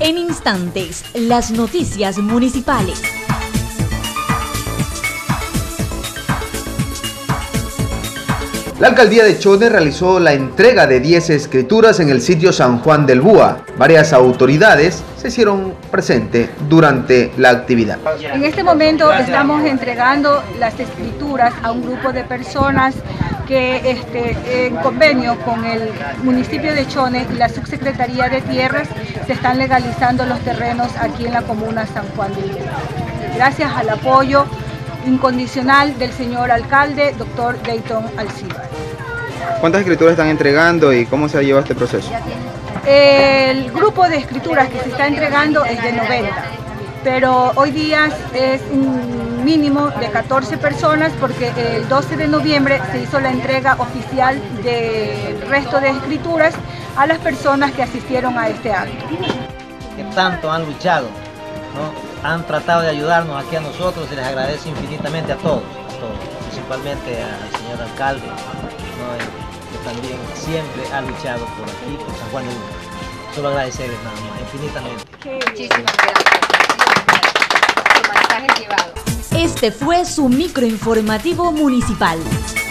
En instantes, las noticias municipales. La alcaldía de Chone realizó la entrega de 10 escrituras en el sitio San Juan del Búa. Varias autoridades se hicieron presentes durante la actividad. En este momento estamos entregando las escrituras a un grupo de personas que en convenio con el municipio de Chone y la Subsecretaría de Tierras se están legalizando los terrenos aquí en la comuna San Juan del Búa. Gracias al apoyo incondicional del señor alcalde, doctor Dayton Alcibar. ¿Cuántas escrituras están entregando y cómo se lleva este proceso? El grupo de escrituras que se está entregando es de 90, pero hoy día es un mínimo de 14 personas porque el 12 de noviembre se hizo la entrega oficial del resto de escrituras a las personas que asistieron a este acto. Que tanto han luchado, ¿no? Han tratado de ayudarnos aquí a nosotros y les agradezco infinitamente a todos, principalmente al señor alcalde, ¿no? Que también siempre ha luchado por aquí, por San Juan del Búa. Solo agradecerles nada más, infinitamente. Muchísimas gracias. Su mensaje llevado. Este fue su microinformativo municipal.